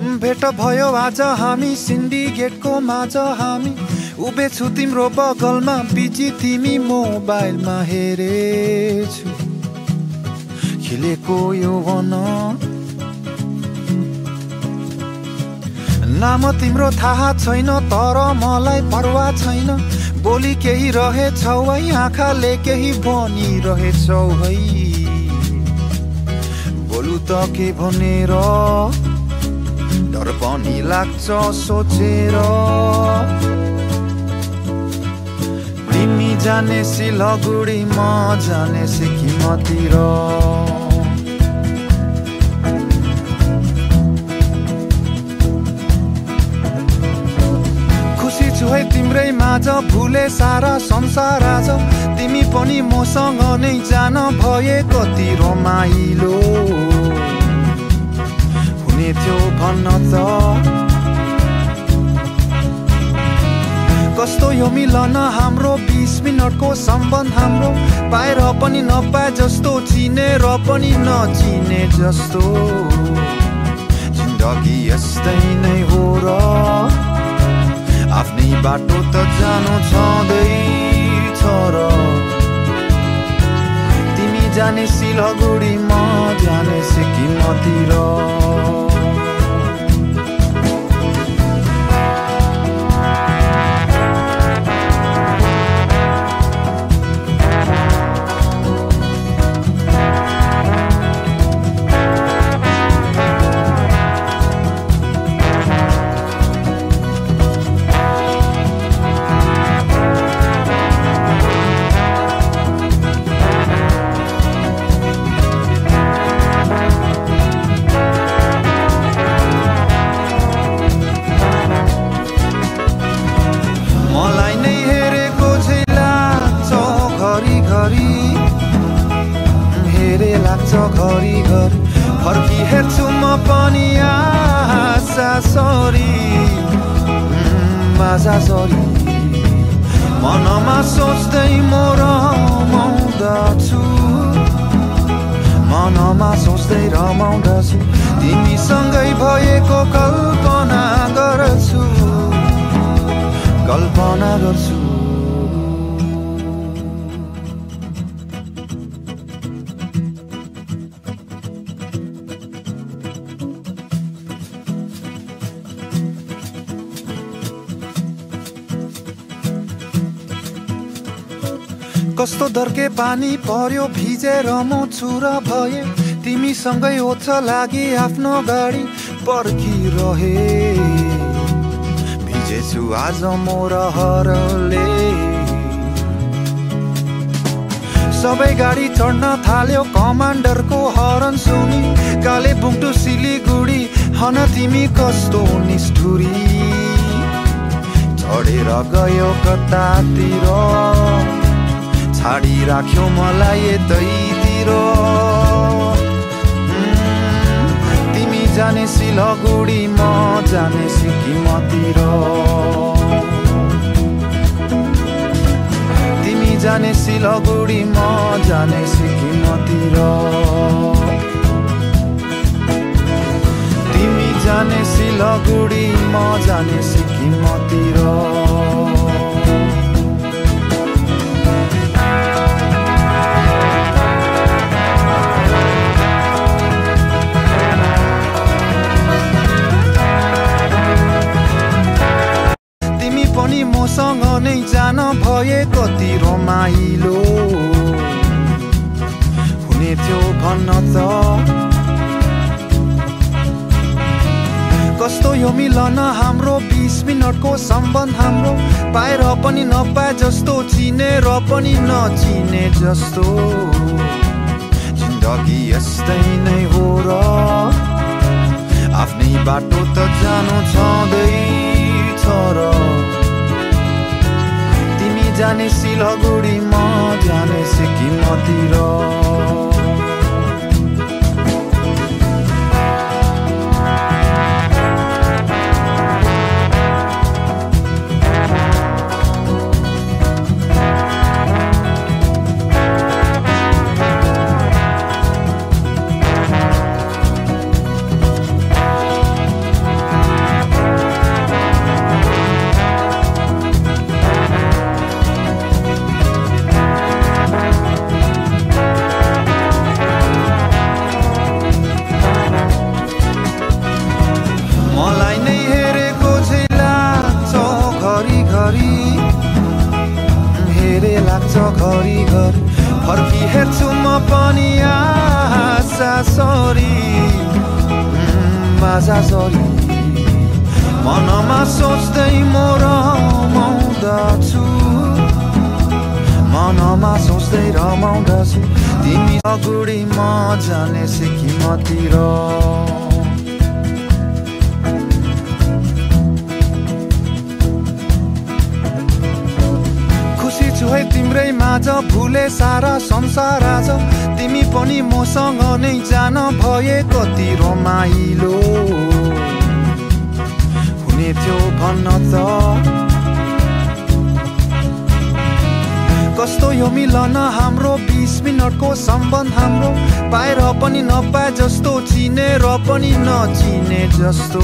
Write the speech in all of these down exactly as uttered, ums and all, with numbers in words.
भेट भयो आज हामी सिन्डिकेटको माझ हामी उभिछु तिम्रो बगलमा बिजी तिमी मोबाइलमा हेरेछु खिलेको यौवन नाम तिम्रो थाहा छैन तर मलाई परवाह छैन बोली केही रहेछौ है आँखाले केही भनिरहेछौ है बोलु त के भनेर डर पनि लाग्छ सोचेर तिमी जाने सिलगुडी म जाने सिक्किमतिर खुसी छु है तिम्रै माझ भुले सारा संसार आज तिमी पनि मसँग नै जान भए कति रमाइलो हुने थियो भन्न त कस्तो यो मिलन हाम्रो बीस मिनटको सम्बन्ध हाम्रो पाएर पनि नपाए जस्तो चिनेर पनि नचिने जस्तो जिन्दगी यस्तै नै हो र आफ्नै बाटो त जानु छँदैछ र तिमी जाने सिलगुडी म जाने सिक्किमतिर घरी घरी फर्की हेर्छु म पनि आशा सरी माजा सरी मनमा सोच्दै म रमाउँदछु मनमा सोच्दै रमाउँदछु तिमीसँगै भएको कल्पना गर्छु कल्पना गर्छु कस्तो दर्के पानी पर्यो भिजेर म छुरा भए तिमीसँगै ओछ लागि आफ्नो गाडी पर्खिरहे भिजेछु आज म रहरले सबै गाडी चढ्न थाल्यो कमान्डरको हरन सुनि कालेबुङ टु सिलिगुडी हन तिमी कस्तो निष्ठुरी चढेर गयो कतातिर छाडी राख्यो मलाई यतैतिर तिमी जाने सिलगुडी म जाने सिक्किमतिर तिमी जाने सिलगुडी म जाने सिक्किमतिर तिमी जाने सिलगुडी म जाने सिक्किमतिर पनि मसँग नै जान भए कति रमाइलो हुने थियो भन्न त कस्तो यो मिलन हाम्रो बीस मिनटको सम्बन्ध हाम्रो पाएर पनि नपाए जस्तो चिनेर पनि नचिने जस्तो जिन्दगी यस्तै नै हो र आफ्नै बाटो त जानु छँदैछ र जाने सिलगुडी म जाने सिक्किमतिर घरि घरि फर्की हेर्छु म पनि आशा सरी आशा सरी मनमा सोच्दै म रमाउँदछु मनमा सोच्दै रमाउँदछु तिमी अगुडी म जाने सिक्किमतिर खुसी छु है तिम्रै माझ भुले सारा संसार आज तिमी पनि मसँग नै जान भए कति रमाइलो हुने थियो भन्न त कस्तो यो मिलन हाम्रो बीस मिनटको सम्बन्ध हाम्रो पाएर पनि नपाए जस्तो चिनेर पनि नचिने जस्तो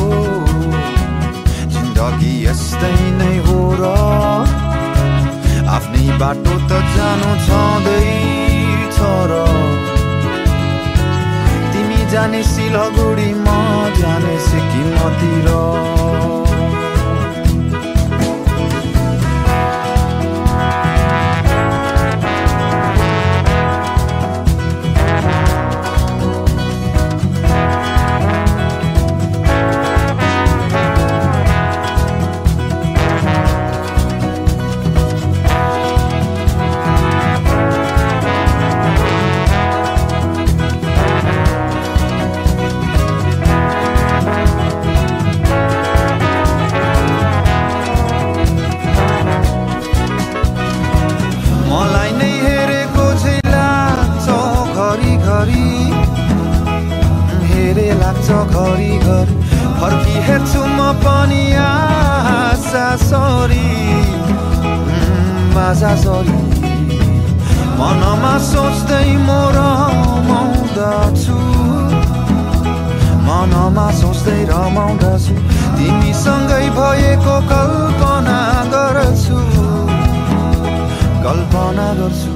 जिन्दगी यस्तै नै हो र आफ्नै बाटो त जानु छँदैछ र तिमी जाने सिलगढी म जाने सिक्किमतिर हेरे लाग्छ घरि घरि फर्की हेर्छु म पनि आशा सरी आशा सरी मनमा सोच्दै म रमाउँदछु मनमा सोच्दै रमाउँदछु तिमीसँगै भएको कल्पना गर्छु कल्पना गर्छु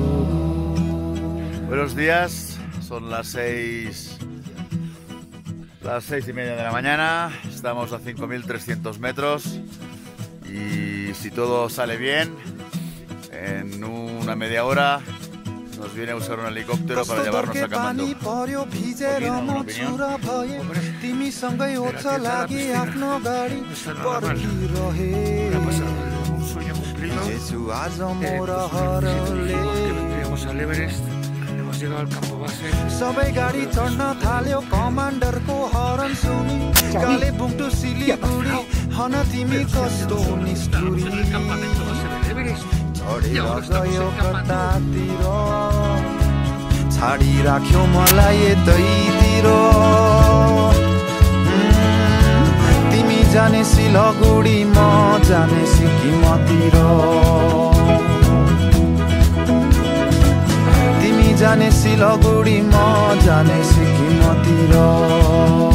Buenos días, son las seis, las seis y media de la mañana, estamos a cinco mil trescientos metros y si todo sale bien, en una media hora nos viene a usar un helicóptero para llevarnos a Kamandú. सबै गाडी चढ्न थाल्यो कमान्डरको हरन सुनि Kalimpong to Siliguri हन तिमी कस्तो निष्ठुरी चढेर गयो कतातिर छाडी राख्यो मलाई यतैतिर तिमी जाने सिलगुडी म जाने सिक्किमतिर जाने सिलगढी म जाने सिक्किमतिर